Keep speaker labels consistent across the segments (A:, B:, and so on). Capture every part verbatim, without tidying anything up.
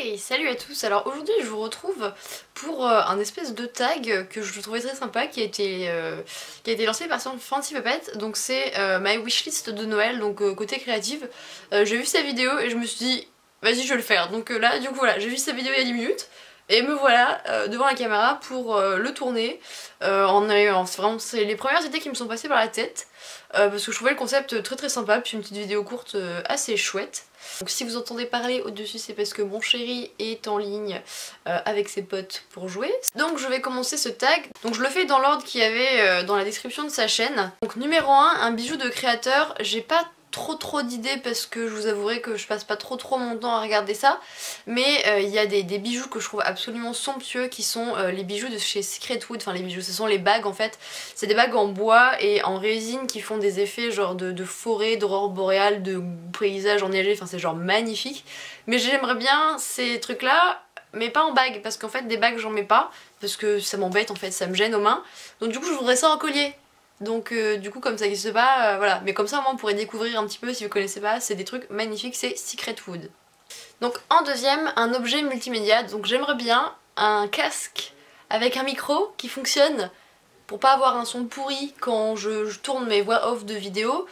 A: Hey, salut à tous. Alors aujourd'hui je vous retrouve pour euh, un espèce de tag que je trouvais très sympa qui a été, euh, qui a été lancé par Fancy Puppet. Donc c'est euh, my wishlist de Noël, donc euh, côté créative. Euh, j'ai vu sa vidéo et je me suis dit vas-y je vais le faire. Donc euh, là du coup voilà, j'ai vu sa vidéo il y a dix minutes et me voilà euh, devant la caméra pour euh, le tourner. Euh, en, en, vraiment c'est les premières idées qui me sont passées par la tête euh, parce que je trouvais le concept très très sympa, puis une petite vidéo courte euh, assez chouette. Donc si vous entendez parler au-dessus, c'est parce que mon chéri est en ligne euh, avec ses potes pour jouer. Donc je vais commencer ce tag. Donc je le fais dans l'ordre qu'il y avait euh, dans la description de sa chaîne. Donc numéro un, un bijou de créateur. J'ai pas trop trop d'idées parce que je vous avouerai que je passe pas trop trop mon temps à regarder ça. Mais il euh, y a des, des bijoux que je trouve absolument somptueux qui sont euh, les bijoux de chez Secret Wood. Enfin les bijoux, ce sont les bagues en fait. C'est des bagues en bois et en résine qui font des effets genre de, de forêt, d'aurore boréale, de paysage enneigé. Enfin c'est genre magnifique. Mais j'aimerais bien ces trucs là, mais pas en bague, parce qu'en fait des bagues j'en mets pas, parce que ça m'embête en fait, ça me gêne aux mains. Donc du coup je voudrais ça en collier. Donc euh, du coup comme ça n'existe pas, euh, voilà. Mais comme ça au moins on pourrait découvrir un petit peu si vous connaissez pas, c'est des trucs magnifiques, c'est Secret Wood. Donc en deuxième, un objet multimédia, donc j'aimerais bien un casque avec un micro qui fonctionne pour pas avoir un son pourri quand je, je tourne mes voix off de vidéo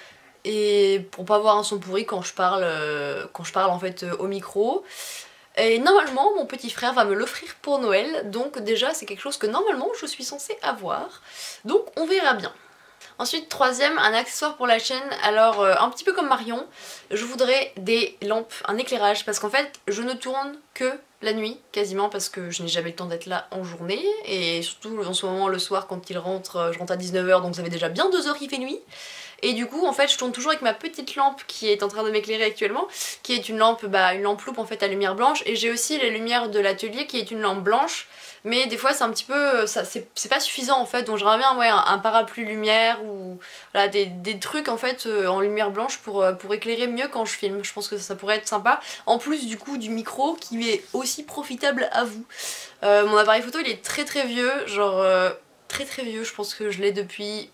A: et pour pas avoir un son pourri quand je parle, euh, quand je parle en fait euh, au micro. Et normalement mon petit frère va me l'offrir pour Noël, donc déjà c'est quelque chose que normalement je suis censée avoir, donc on verra bien. Ensuite, troisième, un accessoire pour la chaîne. Alors euh, un petit peu comme Marion, je voudrais des lampes, un éclairage, parce qu'en fait je ne tourne que la nuit quasiment, parce que je n'ai jamais le temps d'être là en journée, et surtout en ce moment le soir quand il rentre, je rentre à dix-neuf heures, donc ça fait déjà bien deux heures qu'il fait nuit. Et du coup en fait je tourne toujours avec ma petite lampe qui est en train de m'éclairer actuellement, qui est une lampe, bah, une lampe loupe en fait à lumière blanche, et j'ai aussi la lumière de l'atelier qui est une lampe blanche. Mais des fois c'est un petit peu, c'est pas suffisant en fait, donc j'aimerais bien ouais, un, un parapluie lumière ou voilà, des, des trucs en fait euh, en lumière blanche pour, euh, pour éclairer mieux quand je filme. Je pense que ça, ça pourrait être sympa. En plus du coup du micro qui est aussi profitable à vous. Euh, mon appareil photo il est très très vieux, genre euh, très très vieux, je pense que je l'ai depuis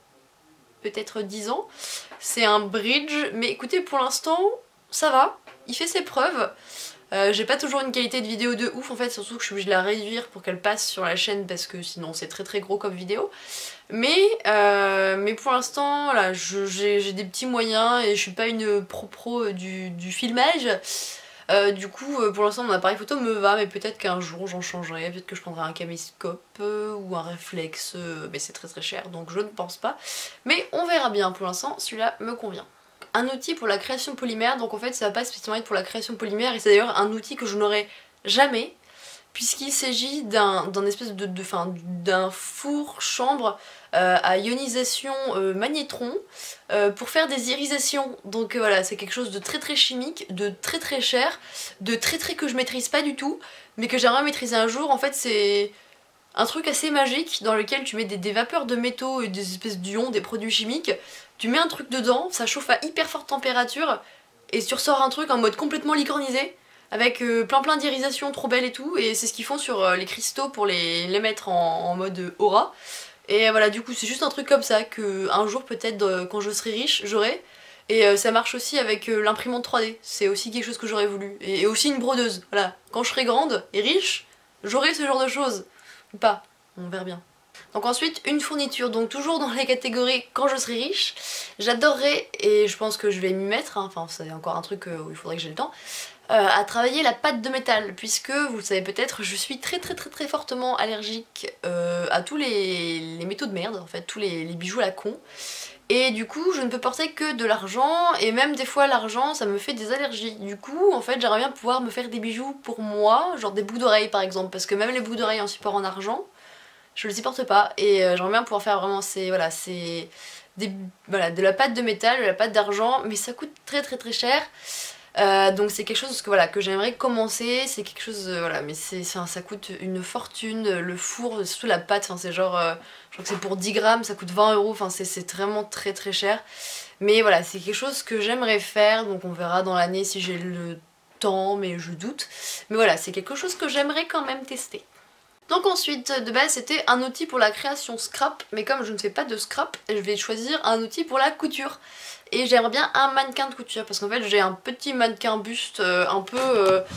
A: peut-être dix ans. C'est un bridge, mais écoutez pour l'instant ça va, il fait ses preuves. Euh, j'ai pas toujours une qualité de vidéo de ouf en fait, surtout que je suis obligée de la réduire pour qu'elle passe sur la chaîne parce que sinon c'est très très gros comme vidéo. Mais, euh, mais pour l'instant, voilà, j'ai des petits moyens et je suis pas une pro-pro du, du filmage. Euh, du coup, pour l'instant mon appareil photo me va, mais peut-être qu'un jour j'en changerai, peut-être que je prendrai un caméscope euh, ou un réflexe, euh, mais c'est très très cher donc je ne pense pas. Mais on verra bien, pour l'instant celui-là me convient. Un outil pour la création polymère, donc en fait ça va pas spécialement être pour la création polymère, et c'est d'ailleurs un outil que je n'aurai jamais, puisqu'il s'agit d'un espèce de, de fin, d'un four chambre euh, à ionisation euh, magnétron euh, pour faire des irisations. Donc euh, voilà, c'est quelque chose de très très chimique, de très très cher, de très très que je maîtrise pas du tout, mais que j'aimerais maîtriser un jour. En fait c'est un truc assez magique dans lequel tu mets des, des vapeurs de métaux et des espèces d'ions, des produits chimiques. Tu mets un truc dedans, ça chauffe à hyper forte température et tu ressors un truc en mode complètement licornisé avec euh, plein plein d'irisations trop belles et tout, et c'est ce qu'ils font sur euh, les cristaux pour les, les mettre en, en mode aura. Et euh, voilà, du coup c'est juste un truc comme ça que un jour peut-être euh, quand je serai riche j'aurai. Et euh, ça marche aussi avec euh, l'imprimante trois D, c'est aussi quelque chose que j'aurais voulu. Et, et aussi une brodeuse, voilà. Quand je serai grande et riche, j'aurai ce genre de choses. Ou pas, on verra bien. Donc ensuite une fourniture, donc toujours dans les catégories quand je serai riche, j'adorerais, et je pense que je vais m'y mettre, hein, enfin c'est encore un truc où il faudrait que j'ai le temps, euh, à travailler la pâte de métal, puisque vous le savez peut-être, je suis très très très très fortement allergique euh, à tous les, les métaux de merde, en fait, tous les, les bijoux à la con. Et du coup je ne peux porter que de l'argent, et même des fois l'argent ça me fait des allergies. Du coup en fait j'aimerais bien pouvoir me faire des bijoux pour moi, genre des boucles d'oreilles par exemple, parce que même les boucles d'oreilles en support en argent, je le supporte pas, et euh, j'aimerais bien pouvoir faire vraiment ces, voilà, c'est des, voilà, de la pâte de métal, de la pâte d'argent, mais ça coûte très très très cher. Euh, donc c'est quelque chose que, voilà, que j'aimerais commencer, c'est quelque chose, euh, voilà, mais c'est, ça, ça coûte une fortune, le four, surtout la pâte, c'est genre, euh, je crois que c'est pour dix grammes, ça coûte vingt euros, enfin c'est vraiment très très cher. Mais voilà, c'est quelque chose que j'aimerais faire, donc on verra dans l'année si j'ai le temps, mais je doute. Mais voilà, c'est quelque chose que j'aimerais quand même tester. Donc ensuite, de base c'était un outil pour la création scrap, mais comme je ne fais pas de scrap, je vais choisir un outil pour la couture. Et j'aimerais bien un mannequin de couture, parce qu'en fait j'ai un petit mannequin buste euh, un peu... Euh,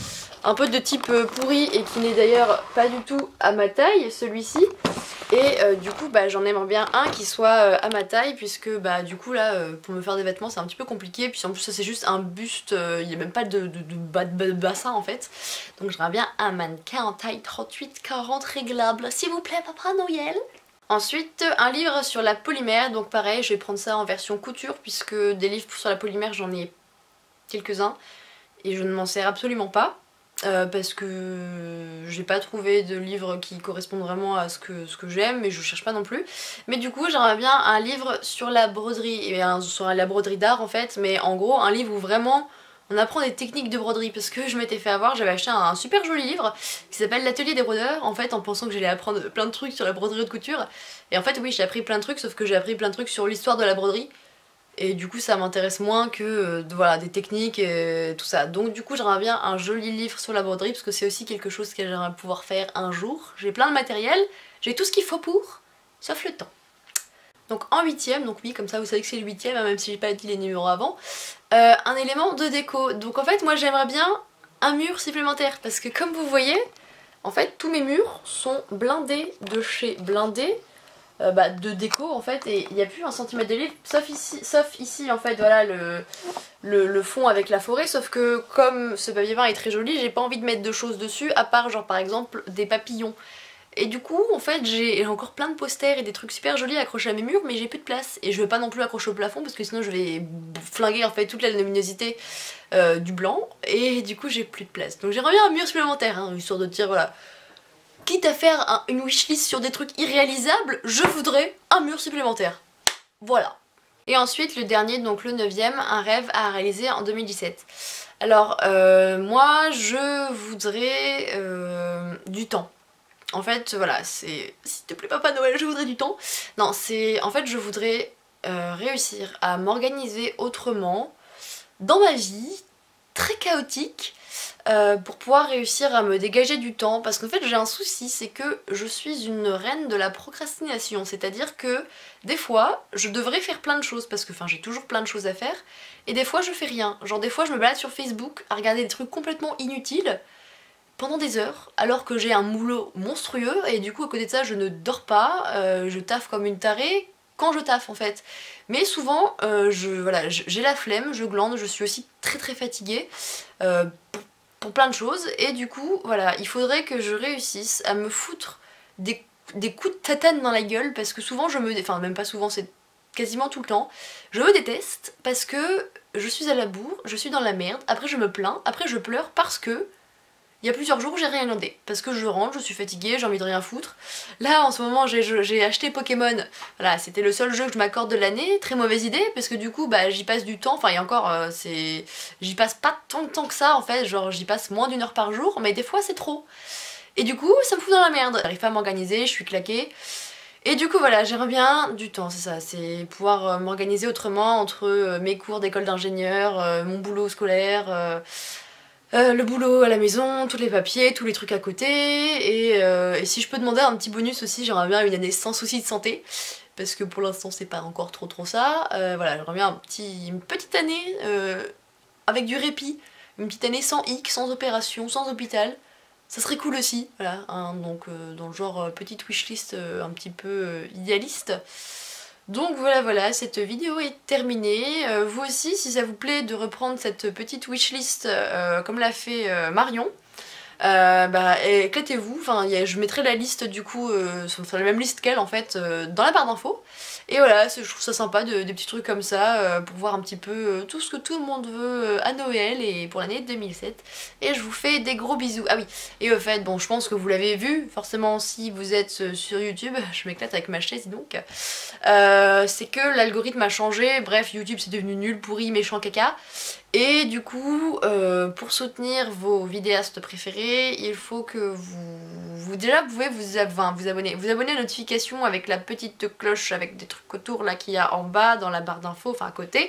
A: un peu de type euh, pourri et qui n'est d'ailleurs pas du tout à ma taille, celui-ci. Et euh, du coup bah, j'en aimerais bien un qui soit euh, à ma taille, puisque bah du coup là euh, pour me faire des vêtements c'est un petit peu compliqué, puis en plus ça c'est juste un buste, euh, il n'y a même pas de, de, de, bas, de bassin en fait. Donc j'aimerais bien un mannequin en taille trente-huit quarante réglable, s'il vous plaît Papa Noël. Ensuite un livre sur la polymère, donc pareil je vais prendre ça en version couture, puisque des livres sur la polymère j'en ai quelques-uns et je ne m'en sers absolument pas. Euh, parce que j'ai pas trouvé de livre qui correspondent vraiment à ce que, ce que j'aime, mais je cherche pas non plus. Mais du coup j'aimerais bien un livre sur la broderie, et un, sur la broderie d'art en fait, mais en gros un livre où vraiment on apprend des techniques de broderie, parce que je m'étais fait avoir, j'avais acheté un, un super joli livre qui s'appelle l'atelier des brodeurs, en fait en pensant que j'allais apprendre plein de trucs sur la broderie de couture, et en fait oui j'ai appris plein de trucs, sauf que j'ai appris plein de trucs sur l'histoire de la broderie. Et du coup ça m'intéresse moins que euh, voilà, des techniques et tout ça. Donc du coup j'aimerais bien un joli livre sur la broderie, parce que c'est aussi quelque chose que j'aimerais pouvoir faire un jour. J'ai plein de matériel, j'ai tout ce qu'il faut pour, sauf le temps. Donc en huitième, donc oui comme ça vous savez que c'est le huitième, hein, même si j'ai pas dit les numéros avant, euh, un élément de déco. Donc en fait moi j'aimerais bien un mur supplémentaire, parce que comme vous voyez, en fait tous mes murs sont blindés de chez blindés. Euh, bah, de déco en fait, et il n'y a plus un centimètre de livre, sauf ici, sauf ici en fait voilà le, le, le fond avec la forêt, sauf que comme ce papier peint est très joli, j'ai pas envie de mettre de choses dessus à part genre par exemple des papillons. Et du coup en fait j'ai encore plein de posters et des trucs super jolis accrochés à mes murs, mais j'ai plus de place et je veux pas non plus accrocher au plafond parce que sinon je vais flinguer en fait toute la luminosité euh, du blanc, et du coup j'ai plus de place. Donc j'aimerais bien un mur supplémentaire, hein, histoire de dire voilà, quitte à faire un, une wishlist sur des trucs irréalisables, je voudrais un mur supplémentaire. Voilà. Et ensuite le dernier, donc le neuvième, un rêve à réaliser en deux mille dix-sept. Alors euh, moi je voudrais euh, du temps. En fait voilà, c'est... S'il te plaît Papa Noël, je voudrais du temps. Non, c'est... En fait je voudrais euh, réussir à m'organiser autrement dans ma vie, très chaotique, Euh, pour pouvoir réussir à me dégager du temps, parce qu'en fait j'ai un souci, c'est que je suis une reine de la procrastination, c'est-à-dire que des fois je devrais faire plein de choses, parce que enfin j'ai toujours plein de choses à faire, et des fois je fais rien. Genre des fois je me balade sur Facebook à regarder des trucs complètement inutiles pendant des heures, alors que j'ai un boulot monstrueux, et du coup à côté de ça je ne dors pas, euh, je taffe comme une tarée quand je taffe en fait. Mais souvent euh, je, voilà, j'ai la flemme, je glande, je suis aussi très très fatiguée euh, pour pour plein de choses, et du coup voilà, il faudrait que je réussisse à me foutre des, des coups de tatane dans la gueule, parce que souvent je me... enfin même pas souvent, c'est quasiment tout le temps, je me déteste parce que je suis à la bourre, je suis dans la merde, après je me plains, après je pleure parce que il y a plusieurs jours j'ai rien glandé, parce que je rentre, je suis fatiguée, j'ai envie de rien foutre. Là en ce moment j'ai acheté Pokémon, voilà, c'était le seul jeu que je m'accorde de l'année, très mauvaise idée, parce que du coup bah j'y passe du temps, enfin et encore euh, c'est... j'y passe pas tant de temps que ça en fait, genre j'y passe moins d'une heure par jour, mais des fois c'est trop. Et du coup ça me fout dans la merde, j'arrive pas à m'organiser, je suis claquée. Et du coup voilà, j'aimerais bien du temps, c'est ça, c'est pouvoir euh, m'organiser autrement entre euh, mes cours d'école d'ingénieur, euh, mon boulot scolaire... Euh, Euh, le boulot à la maison, tous les papiers, tous les trucs à côté, et, euh, et si je peux demander un petit bonus aussi, j'aimerais bien une année sans souci de santé, parce que pour l'instant c'est pas encore trop trop ça. Euh, voilà, j'aimerais bien un petit, une petite année euh, avec du répit, une petite année sans hic, sans opération, sans hôpital, ça serait cool aussi, voilà, hein, donc euh, dans le genre euh, petite wishlist euh, un petit peu euh, idéaliste. Donc voilà voilà, cette vidéo est terminée. Euh, vous aussi, si ça vous plaît de reprendre cette petite wishlist euh, comme l'a fait euh, Marion, euh, bah éclatez-vous, enfin, y a, je mettrai la liste du coup, euh, sur la même liste qu'elle en fait, euh, dans la barre d'infos. Et voilà, je trouve ça sympa, de, des petits trucs comme ça, euh, pour voir un petit peu euh, tout ce que tout le monde veut euh, à Noël et pour l'année deux mille sept. Et je vous fais des gros bisous. Ah oui, et au fait, bon, je pense que vous l'avez vu, forcément si vous êtes euh, sur YouTube, je m'éclate avec ma chaise donc, euh, c'est que l'algorithme a changé, bref, YouTube c'est devenu nul, pourri, méchant, caca. Et du coup, euh, pour soutenir vos vidéastes préférés, il faut que vous, vous déjà vous pouvez vous, enfin, vous abonner, vous abonner à la notification avec la petite cloche avec des trucs autour là qu'il y a en bas dans la barre d'infos, enfin à côté.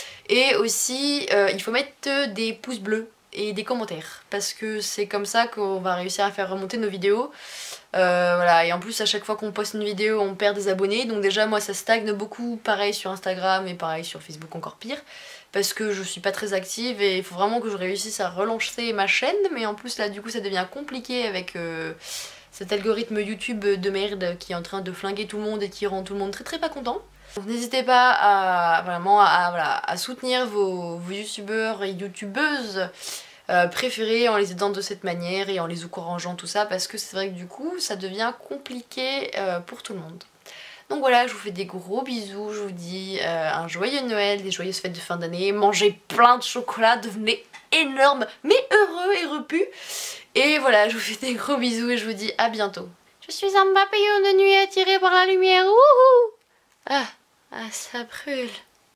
A: Et aussi, euh, il faut mettre des pouces bleus et des commentaires, parce que c'est comme ça qu'on va réussir à faire remonter nos vidéos. Euh, voilà, et en plus à chaque fois qu'on poste une vidéo on perd des abonnés, donc déjà moi ça stagne beaucoup, pareil sur Instagram et pareil sur Facebook encore pire, parce que je suis pas très active et il faut vraiment que je réussisse à relancer ma chaîne, mais en plus là du coup ça devient compliqué avec euh, cet algorithme YouTube de merde qui est en train de flinguer tout le monde et qui rend tout le monde très très pas content. Donc n'hésitez pas à vraiment à, à, voilà, à soutenir vos, vos youtubeurs et youtubeuses euh, préférés en les aidant de cette manière et en les encourageant tout ça, parce que c'est vrai que du coup ça devient compliqué euh, pour tout le monde. Donc voilà, je vous fais des gros bisous, je vous dis euh, un joyeux Noël, des joyeuses fêtes de fin d'année, mangez plein de chocolat, devenez énorme mais heureux et repus. Et voilà, je vous fais des gros bisous et je vous dis à bientôt. Je suis un papillon de nuit attiré par la lumière, wouhou! Ah, ah ça brûle.